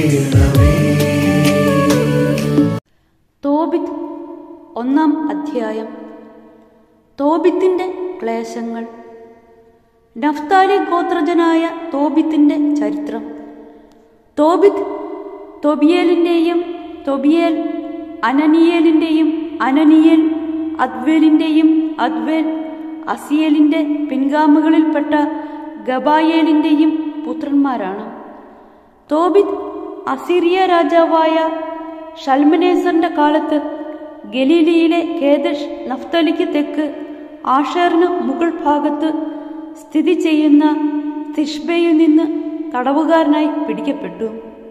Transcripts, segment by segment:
തോബിത്ത് 1-ാം അധ്യായം. തോബിത്തിന്റെ ക്ലേശങ്ങൾ. നഫ്താലി ഗോത്രജനായ തോബിത്തിന്റെ ചരിത്രം. തോബിത്ത് തൊബിയേലിന്റെയും, തൊബിയേൽ അനനിയേലിന്റെയും, അനനിയേൽ അദ്വേലിന്റെയും, അദ്വേൽ അസിയേലിന്റെ പിൻഗാമികളിൽപ്പെട്ട ഗബായേലിന്റെയും പുത്രന്മാരാണ്. തോബിത്ത് അസീറിയ രാജാവായ ഷൽമനേസറിന്റെ കാലത്ത് ഗലീലിയിലെ കേദഷ് നഫ്തലിക്ക് തെക്ക് ആഷേറിന് മുകൾ ഭാഗത്ത് സ്ഥിതി ചെയ്യുന്ന തിഷ്ബയിൽ നിന്ന് തടവുകാരനായി പിടിക്കപ്പെട്ടു.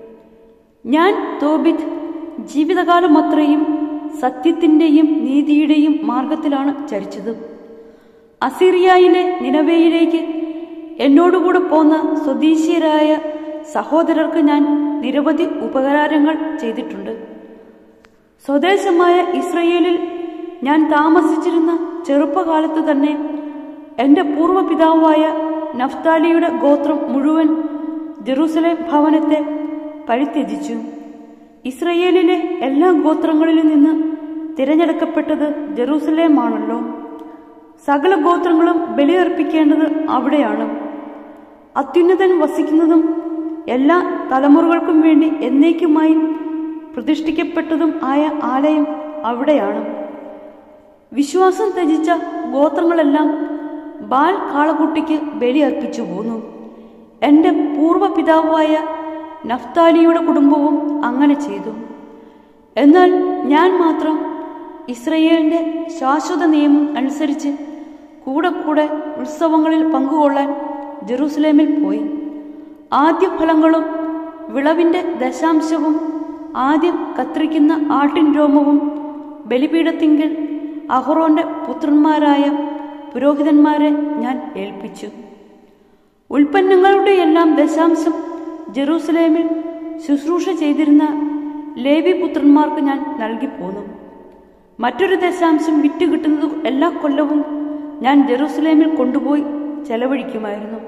ഞാൻ തോബിത്ത് ജീവിതകാലം അത്രയും സത്യത്തിന്റെയും നീതിയുടെയും മാർഗത്തിലാണ് ചരിച്ചത്. അസീറിയയിലെ നിനവേയിലേക്ക് എന്നോടുകൂടെ പോന്ന സ്വദേശീയരായ സഹോദരർക്ക് ഞാൻ നിരവധി ഉപകാരങ്ങൾ ചെയ്തിട്ടുണ്ട്. സ്വദേശമായ ഇസ്രയേലിൽ ഞാൻ താമസിച്ചിരുന്ന ചെറുപ്പകാലത്ത് തന്നെ എൻ്റെ പൂർവ്വപിതാവായ നഫ്താലിയുടെ ഗോത്രം മുഴുവൻ ജെറൂസലേം ഭവനത്തെ പരിത്യജിച്ചു. ഇസ്രയേലിലെ എല്ലാ ഗോത്രങ്ങളിൽ നിന്ന് തിരഞ്ഞെടുക്കപ്പെട്ടത് ജെറൂസലേമാണല്ലോ. സകല ഗോത്രങ്ങളും ബലിയർപ്പിക്കേണ്ടത് അവിടെയാണ്. അത്യുന്നതൻ വസിക്കുന്നതും എല്ലാ തലമുറകൾക്കും വേണ്ടി എന്നേക്കുമായി പ്രതിഷ്ഠിക്കപ്പെട്ടതും ആയ ആലയം അവിടെയാണ്. വിശ്വാസം ത്യജിച്ച ഗോത്രങ്ങളെല്ലാം ബാൽ കാളക്കുട്ടിക്ക് ബലി അർപ്പിച്ചു പോന്നു. എൻ്റെ പൂർവ്വപിതാവായ നഫ്താലിയുടെ കുടുംബവും അങ്ങനെ ചെയ്തു. എന്നാൽ ഞാൻ മാത്രം ഇസ്രയേലിന്റെ ശാശ്വത നിയമം അനുസരിച്ച് കൂടെ കൂടെ ഉത്സവങ്ങളിൽ പങ്കുകൊള്ളാൻ ജെറൂസലേമിൽ പോയി. ആദ്യ ഫലങ്ങളും വിളവിന്റെ ദശാംശവും ആദ്യം കത്രിക്കുന്ന ആട്ടിൻ രോമവും ബലിപീഠത്തിങ്കിൽ അഹറോന്റെ പുത്രന്മാരായ പുരോഹിതന്മാരെ ഞാൻ ഏൽപ്പിച്ചു. ഉൽപ്പന്നങ്ങളുടെ എല്ലാം ദശാംശം ജെറൂസലേമിൽ ശുശ്രൂഷ ചെയ്തിരുന്ന ലേവി പുത്രന്മാർക്ക് ഞാൻ നൽകിപ്പോന്നു. മറ്റൊരു ദശാംശം വിറ്റ് കിട്ടുന്നത് എല്ലാ കൊല്ലവും ഞാൻ ജെറൂസലേമിൽ കൊണ്ടുപോയി ചെലവഴിക്കുമായിരുന്നു.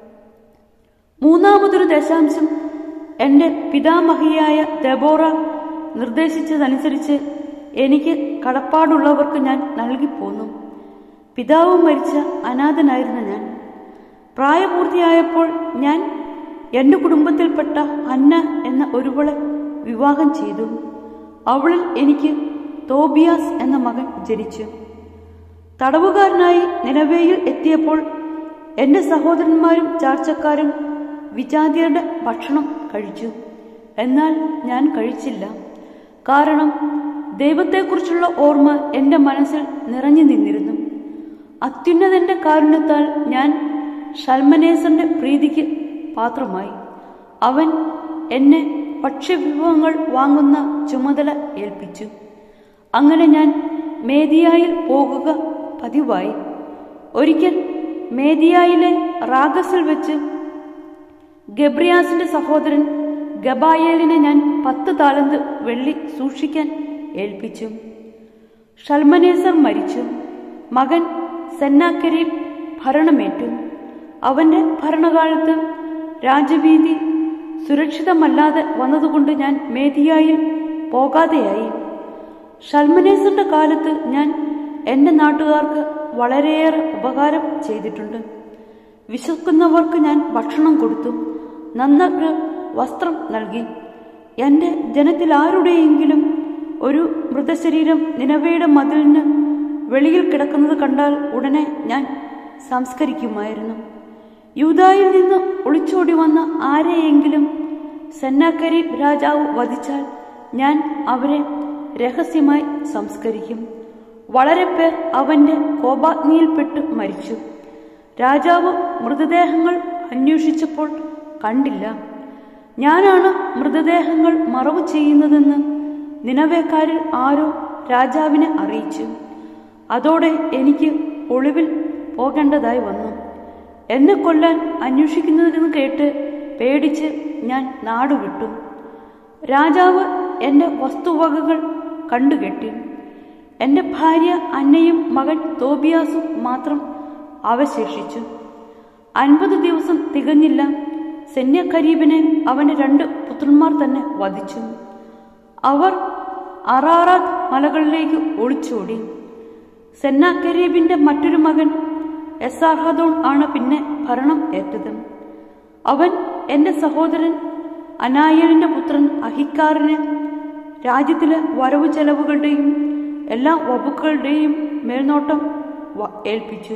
മൂന്നാമതൊരു ദശാംശം എൻ്റെ പിതാമഹിയായ ദെബോറ നിർദ്ദേശിച്ചതനുസരിച്ച് എനിക്ക് കടപ്പാടുള്ളവർക്ക് ഞാൻ നൽകിപ്പോന്നു. പിതാവ് മരിച്ച അനാഥനായിരുന്ന ഞാൻ പ്രായപൂർത്തിയായപ്പോൾ ഞാൻ എൻ്റെ കുടുംബത്തിൽപ്പെട്ട അന്ന എന്ന ഒരുവളെ വിവാഹം ചെയ്തു. അവളിൽ എനിക്ക് തോബിയാസ് എന്ന മകൻ ജനിച്ചു. തടവുകാരനായി നിനവേയിൽ എത്തിയപ്പോൾ എൻ്റെ സഹോദരന്മാരും ചാർച്ചക്കാരും വിജാതിയരുടെ ഭക്ഷണം കഴിച്ചു. എന്നാൽ ഞാൻ കഴിച്ചില്ല. കാരണം ദൈവത്തെക്കുറിച്ചുള്ള ഓർമ്മ എൻ്റെ മനസ്സിൽ നിറഞ്ഞു നിന്നിരുന്നു. അത്യുന്നതന്റെ കാരുണ്യത്താൽ ഞാൻ ഷൽമനേസറിന്റെ പ്രീതിക്ക് പാത്രമായി. അവൻ എന്നെ ഭക്ഷ്യവിഭവങ്ങൾ വാങ്ങുന്ന ചുമതല ഏൽപ്പിച്ചു. അങ്ങനെ ഞാൻ മേദിയായിൽ പോകുക പതിവായി. ഒരിക്കൽ മേദിയായിലെ റാഗസിൽ വെച്ച് ഗബ്രിയാസിന്റെ സഹോദരൻ ഗബായേലിനെ ഞാൻ 10 താലന്ത് വെള്ളി സൂക്ഷിക്കാൻ ഏൽപ്പിച്ചു. ഷൽമനേസർ മരിച്ചു. മകൻ സെന്നാകെരീബ് ഭരണമേറ്റു. അവന്റെ ഭരണകാലത്ത് രാജവീതി സുരക്ഷിതമല്ലാതെ വന്നതുകൊണ്ട് ഞാൻ മേദിയായിൽ പോകാതെയായി. ഷൽമനേസറിന്റെ കാലത്ത് ഞാൻ എൻ്റെ നാട്ടുകാർക്ക് വളരെയേറെ ഉപകാരം ചെയ്തിട്ടുണ്ട്. വിശക്കുന്നവർക്ക് ഞാൻ ഭക്ഷണം കൊടുത്തു, നന്നൊരു വസ്ത്രം നൽകി. എൻ്റെ ജനത്തിൽ ആരുടെയെങ്കിലും ഒരു മൃതശരീരം നിനവയുടെ മതിലിന് വെളിയിൽ കിടക്കുന്നത് കണ്ടാൽ ഉടനെ ഞാൻ സംസ്കരിക്കുമായിരുന്നു. യൂദായിൽ നിന്ന് ഒളിച്ചോടി വന്ന ആരെയെങ്കിലും സെന്നാകെരീബ് രാജാവ് വധിച്ചാൽ ഞാൻ അവരെ രഹസ്യമായി സംസ്കരിക്കും. വളരെ പേർ അവന്റെ കോപാഗ്നിയിൽപ്പെട്ട് മരിച്ചു. രാജാവ് മൃതദേഹങ്ങൾ അന്വേഷിച്ചപ്പോൾ കണ്ടില്ല. ഞാനാണ് മൃതദേഹങ്ങൾ മറവ് ചെയ്യുന്നതെന്ന് നിനവേക്കാരിൽ ആരോ രാജാവിനെ അറിയിച്ചു. അതോടെ എനിക്ക് ഒളിവിൽ പോകേണ്ടതായി വന്നു. എന്നെ കൊല്ലാൻ അന്വേഷിക്കുന്നതെന്ന് കേട്ട് പേടിച്ച് ഞാൻ നാടുവിട്ടു. രാജാവ് എൻ്റെ വസ്തുവകകൾ കണ്ടുകെട്ടി. എൻ്റെ ഭാര്യ അന്നയും മകൻ തോബിയാസും മാത്രം അവശേഷിച്ചു. 50 ദിവസം തികഞ്ഞില്ല. സെന്യാകരീബിനെ അവന്റെ 2 പുത്രന്മാർ തന്നെ വധിച്ചു. അവർ അറാറാത്ത് മലകളിലേക്ക് ഒളിച്ചോടി. സെന്നാകരീബിന്റെ മറ്റൊരു മകൻ എസാർഹദോൺ ആണ് പിന്നെ ഭരണം ഏറ്റത്. അവൻ എന്റെ സഹോദരൻ അനായേലിന്റെ പുത്രൻ അഹിക്കാറിന് രാജ്യത്തിലെ വരവ് ചെലവുകളുടെയും എല്ലാ വകുപ്പുകളുടെയും മേൽനോട്ടം ഏൽപ്പിച്ചു.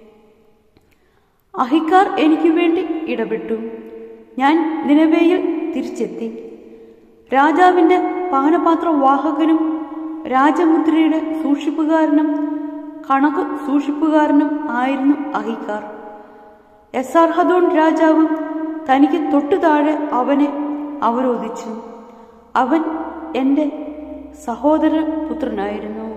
അഹിക്കാർ എനിക്ക് വേണ്ടി ഇടപെട്ടു. ഞാൻ നിനവേയിൽ തിരിച്ചെത്തി. രാജാവിന്റെ പാനപാത്രവാഹകനും രാജമുദ്രയുടെ സൂക്ഷിപ്പുകാരനും കണക്ക് സൂക്ഷിപ്പുകാരനും ആയിരുന്നു അഹിക്കാർ. എസാർഹദോൺ രാജാവ് തനിക്ക് തൊട്ടു താഴെ അവനെ അവരോധിച്ചു. അവൻ എന്റെ സഹോദര പുത്രനായിരുന്നു.